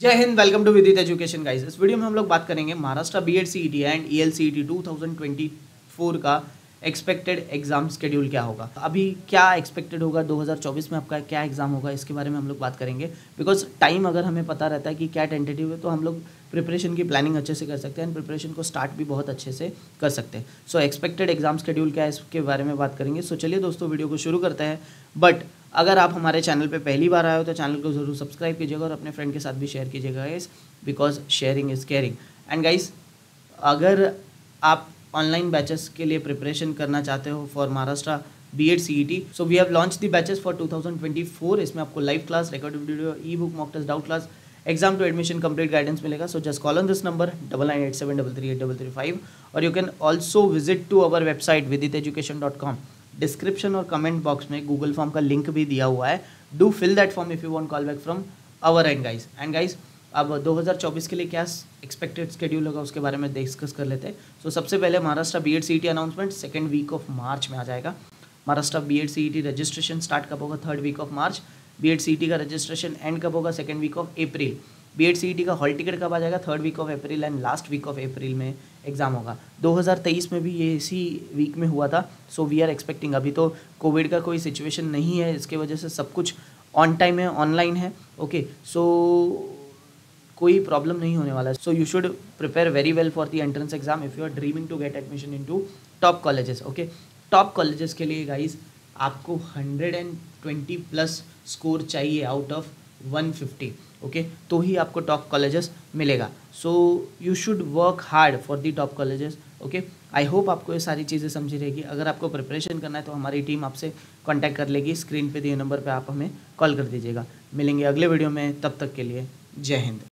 जय हिंद, welcome to Vidit education guys. इस वीडियो में हम लोग बात करेंगे Maharashtra BEd CET and ELCET 2024 का एक्सपेक्टेड एग्जाम शेड्यूल क्या होगा। अभी क्या एक्सपेक्टेड होगा 2024 में आपका क्या एग्जाम होगा, इसके बारे में हम लोग बात करेंगे। बिकॉज टाइम अगर हमें पता रहता है कि क्या टेंटेटिव है तो हम लोग प्रिपरेशन की प्लानिंग अच्छे से कर सकते हैं एंड प्रिपरेशन को स्टार्ट भी बहुत अच्छे से कर सकते हैं। सो एक्सपेक्टेड एग्जाम शेड्यूल क्या है इसके बारे में बात करेंगे। सो चलिए दोस्तों, वीडियो को शुरू करते हैं। बट अगर आप हमारे चैनल पे पहली बार आए हो तो चैनल को ज़रूर सब्सक्राइब कीजिएगा और अपने फ्रेंड के साथ भी शेयर कीजिएगा guys, because sharing is caring. And guys, अगर आप ऑनलाइन बैचेस के लिए प्रिपरेशन करना चाहते हो for Maharashtra BEd CET, so we have launch the batches for 2024। इसमें आपको live class, recorded video, e book, mock test, doubt class, exam to admission complete guidance मिलेगा। So just call on this number 9987338335 और you can also visit to our website viditeducation.com। Description और comment box में Google form का link भी दिया हुआ है। Do fill that form if you want call back from our end guys. And guys, अब 2024 के लिए क्या एक्सपेक्टेड शेड्यूल होगा उसके बारे में डिस्कस कर लेते हैं। सो सबसे पहले Maharashtra BEd CET announcement second week of March में आ जाएगा। Maharashtra BEd CET registration start कब होगा? Third week of March. BEd CET का रजिस्ट्रेशन एंड कब होगा? Second week of April. BEd CET का हॉल टिकट कब आ जाएगा? Third week of April and last week of April में एग्जाम होगा। 2023 में भी ये इसी वीक में हुआ था। सो वी आर एक्सपेक्टिंग, अभी तो कोविड का कोई सिचुएशन नहीं है, इसके वजह से सब कुछ ऑन टाइम है, ऑनलाइन है। ओके, सो कोई प्रॉब्लम नहीं होने वाला है। So you should prepare very well for the entrance exam if you are dreaming to get admission into top colleges. Okay, top colleges के लिए गाइज आपको 120 प्लस स्कोर चाहिए आउट ऑफ 150। ओके, तो ही आपको टॉप कॉलेजेस मिलेगा। So you should work hard for the top colleges. Okay, I hope आपको ये सारी चीज़ें समझी रहेगी। अगर आपको प्रिपरेशन करना है तो हमारी टीम आपसे कांटेक्ट कर लेगी। स्क्रीन पे दिए नंबर पे आप हमें कॉल कर दीजिएगा। मिलेंगे अगले वीडियो में, तब तक के लिए जय हिंद।